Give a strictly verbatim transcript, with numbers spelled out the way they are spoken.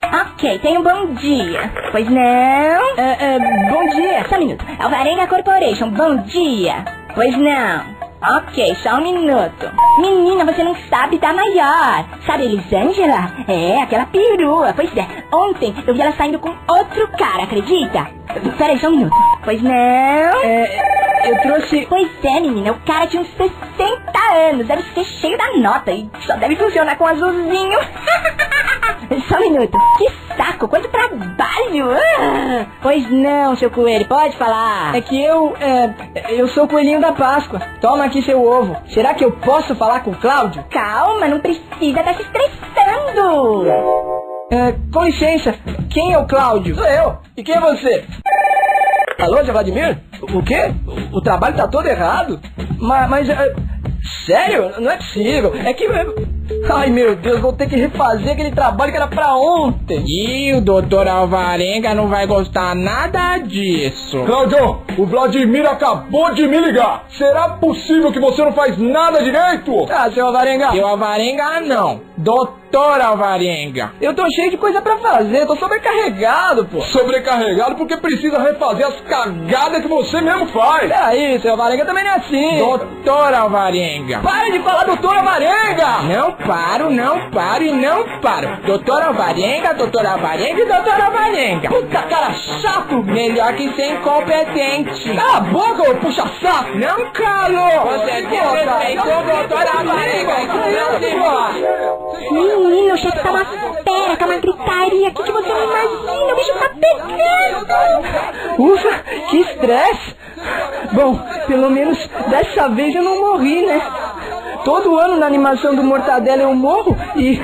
Ok, tenha um bom dia. Pois não? É, é, bom dia. Só um minuto. Alvarenga Corporation, bom dia. Pois não. Ok, só um minuto. Menina, você não sabe da maior. Sabe Elisângela? É, aquela perua. Pois é, ontem eu vi ela saindo com outro cara, acredita? Peraí, só um minuto. Pois não? É, eu trouxe... Pois é, menina, o cara tinha uns sessenta anos. Deve ser cheio da nota e só deve funcionar com azulzinho. Só um minuto. Que saco, quanto trabalho. Ah, pois não, seu coelho, pode falar. É que eu, é, eu sou o coelhinho da Páscoa. Toma aqui seu ovo. Será que eu posso falar com o Cláudio? Calma, não precisa estar se estressando. É, com licença, quem é o Cláudio? Sou eu. E quem é você? Alô, Zé Vladimir? O quê? O, o trabalho tá todo errado? Mas, mas é, sério? Não é possível. É que... Ai, meu Deus, vou ter que refazer aquele trabalho que era pra ontem. E o doutor Alvarenga não vai gostar nada disso. Cláudio, o Vladimir acabou de me ligar. Será possível que você não faz nada direito? Ah, seu Alvarenga. Seu Alvarenga não. Doutor Alvarenga. Eu tô cheio de coisa pra fazer, tô sobrecarregado, pô. Sobrecarregado porque precisa refazer as cagadas que você mesmo faz. Peraí, seu Alvarenga também não é assim. Doutor Alvarenga. Para de falar doutor Alvarenga. Não paro, não paro e não paro. Doutor Alvarenga, doutor Alvarenga e doutor Alvarenga. Puta cara chato. Melhor que ser incompetente. Cala a boca, ô puxa saco. Não calo. Você desrespeitou o doutor Alvarenga. Não se mostra. Menino, o chefe tá uma fera, tá uma gritaria aqui que você não imagina, o bicho tá pegando. Ufa, que estresse. Bom, pelo menos dessa vez eu não morri, né? Todo ano na animação do Mortadela eu morro e...